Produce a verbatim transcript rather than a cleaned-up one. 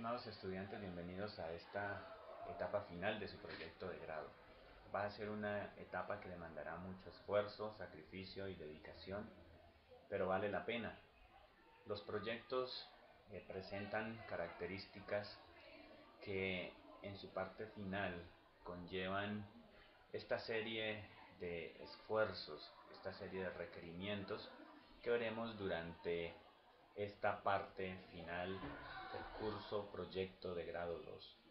estimados estudiantes, bienvenidos a esta etapa final de su proyecto de grado. Va a ser una etapa que demandará mucho esfuerzo, sacrificio y dedicación, pero vale la pena. Los proyectos eh, presentan características que en su parte final conllevan esta serie de esfuerzos, esta serie de requerimientos que veremos durante esta parte final del curso proyecto de grado dos.